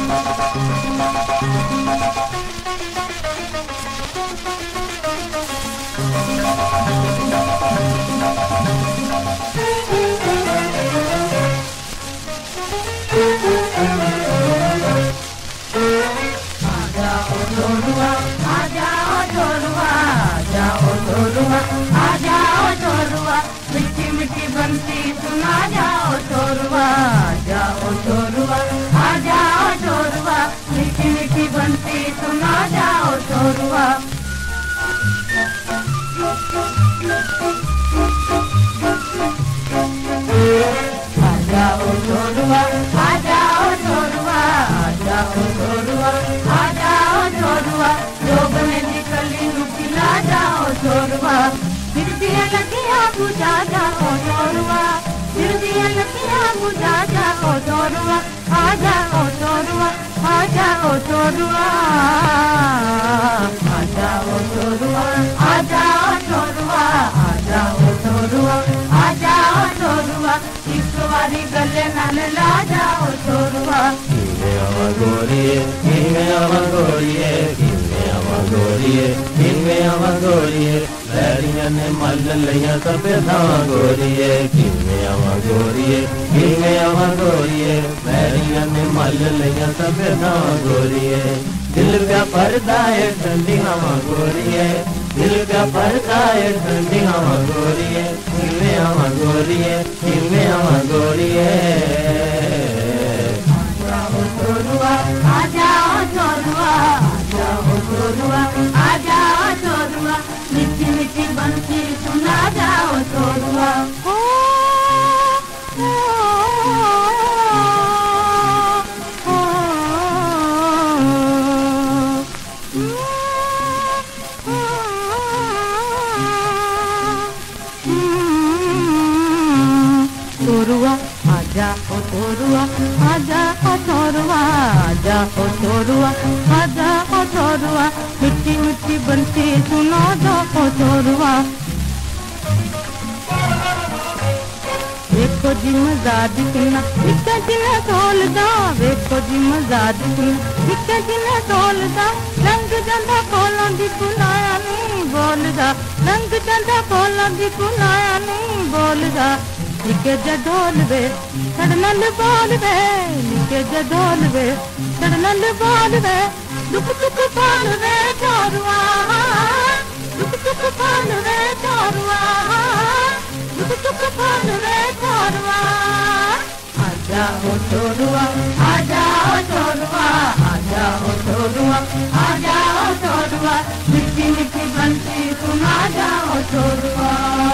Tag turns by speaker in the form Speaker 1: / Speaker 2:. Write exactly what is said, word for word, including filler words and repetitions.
Speaker 1: बंसी सुना जाओ छोरुआ, जाओ छोरुआ, आ जाओ छोरुआ, मीठी मीठी बंसी सुना जाओ छोरुआ। आ जाओ छोरुआ, आ जाओ छोरुआ, आ जाओ छोरुआ, आ जाओ छोरुआ, लोग में निकली नुकिला जाओ छोरुआ। फिर दिया लगिया बुझा जाओ छोरुआ, फिर दिया लगिया बुझा जाओ छोरुआ, आ जाओ छोरुआ, आ जाओ छोरुआ, आ जाओ छोरुआ, आ जाओ छोरुआ, आ जाओ छोरुआ, आ जाओ छोरुआ, इस बारी गले नाल ला जाओ छोरुआ।
Speaker 2: किने आवा गोरिये, किने आवा गोरिये, किने आवा गोरिये, किने आवा गोरिये, बैरियां ने मल लिया सबे थां गोरिये। किने आवा गोरिये, किने आवा गोरिये, बैरियां ने मल लिया सबे थां गोरिये। दिल का पर्दा है ठंडी हवा गोरिये, दिल का पर्दा है ठंडी हवा गोरिये। किने आवा गोरिये, किने आवा गोरिये।
Speaker 1: छोरुआ, आ जाओ छोरुआ, आ जाओ छोरुआ, आ जाओ छोरुआ, मीठी मीठी बंसी सुना जाओ छोरुआ। छोरुआ, आजा ओ छोरुआ, आजा ओ छोरुआ, आजा ओ छोरुआ, आजा ओ छोरुआ, मिट्टी मिट्टी बंसी सुना जाओ छोरुआ। देखो जी मजाज किन्ना निक्का जिन्ना ढोलदा, देखो जी मजाज किन्ना निक्का जिन्ना ढोलदा, रंग जांदा कोलों दी कुलाया नहीं बोलदा, रंग जांदा कोलों दी कुलाया नहीं बोलदा। निके जा ढोल वे सड़नल बोल वे, निके जा ढोल वे सड़नल बोल वे, दुख दुख बोल वे छोरुआ, दुख दुख बोल वे छोरुआ, दुख दुख बोल वे छोरुआ। आ जाओ छोरुआ, आ जाओ छोरुआ, आ जाओ छोरुआ, आ जाओ छोरुआ, मिट्टी मिट्टी बंसी सुना जाओ छोरुआ।